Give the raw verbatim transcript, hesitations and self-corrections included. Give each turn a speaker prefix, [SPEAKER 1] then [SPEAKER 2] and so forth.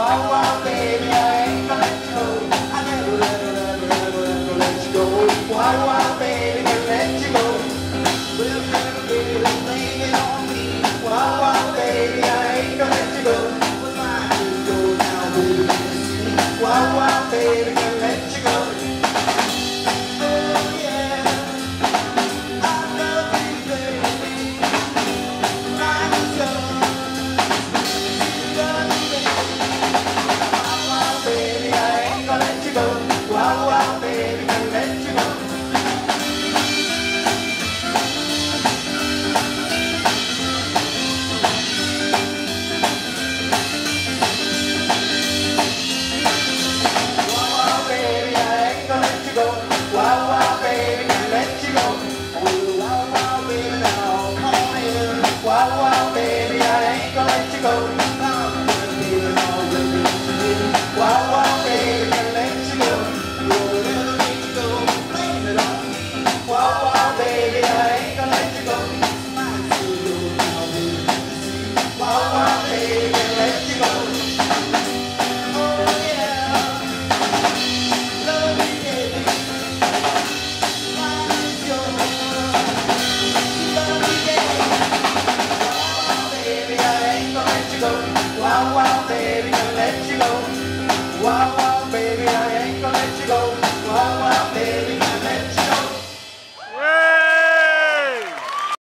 [SPEAKER 1] Wow, wow, baby, I ain't gonna let you go. I never, never, never, never, never let you go. Wow, wow, baby, can't let you go. Well, never, baby, blame it on me. Wow, wow, baby, I ain't gonna let you go. What's mine is yours now, baby. Wow, wow, baby, can't let you go. Oh yeah, I love you, baby. Mine is yours. You love me, baby. Wow, wow, baby, I ain't gonna let you go. Wow, wow, baby, can't let you go. Wow, wow, baby, can't let you go. Oh, wow, wow, baby, now come on in. Wow, wow, baby, I ain't gonna let you go. Come on, baby, now let me let you in. Wow, wow, baby, can't let you go. You'll never let you go. Blame it on me. Wow, wow, baby, I ain't gonna let you go. Mine's still yours now, baby. Wow, wow, baby, can't let you go. Oh yeah, love me, baby. Wow, wow, baby, can't let you go. Wow, wow, baby, I ain't gonna let you go. Wow, wow.